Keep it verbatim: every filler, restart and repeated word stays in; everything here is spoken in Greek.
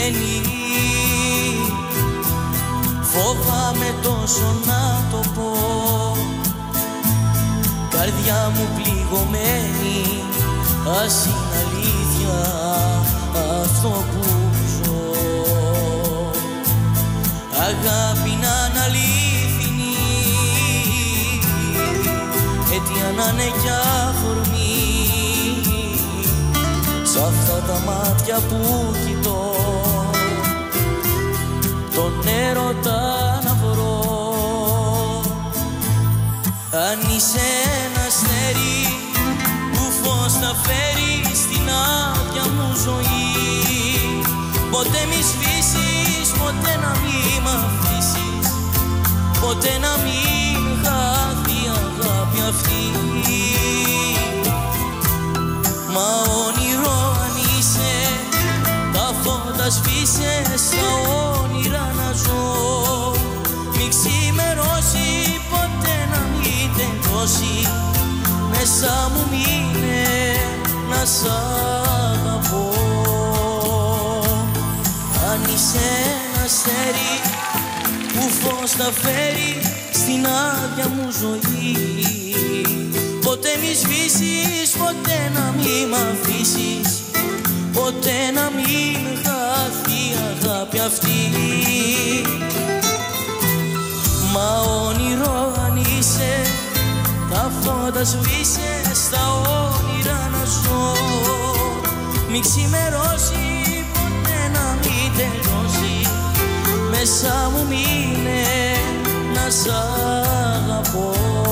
πληγωμένη. Φοβάμαι τόσο να το πω, καρδιά μου πληγωμένη. Ας είναι αλήθεια αυτό που ζω, αγάπη να είναι αλήθινη, αίτια να είναι κι αφορμή, σ' αυτά τα μάτια που κοιτώ τον έρωτα να βρω. Αν είσαι ένα αστέρι που φως θα φέρει στην άδεια μου ζωή, ποτέ μη σβήσεις, ποτέ να μη μ' αφήσεις, ποτέ να μην χάθει η αγάπη αυτή. Μα όνειρο αν είσαι, τα φώτα σβήσε, στα όνειρα να ζω. Μη ξημερώσει, ποτέ να μην τελειώσει, μέσα μου μείνε να σ' αγαπώ. Αν είσαι ένα αστέρι που φως θα φέρει στην άδεια μου ζωή, ποτέ μη σβήσεις, ποτέ να μη μ' αφήσεις, ποτέ να μην χάθει η αγάπη αυτή. Μα όνειρο αν είσαι, τα φώτα σβήσε, στα όνειρα να ζω. Μη ξημερώσει, ποτέ να μην τελειώσει, μέσα μου μείνε να σ' αγαπώ.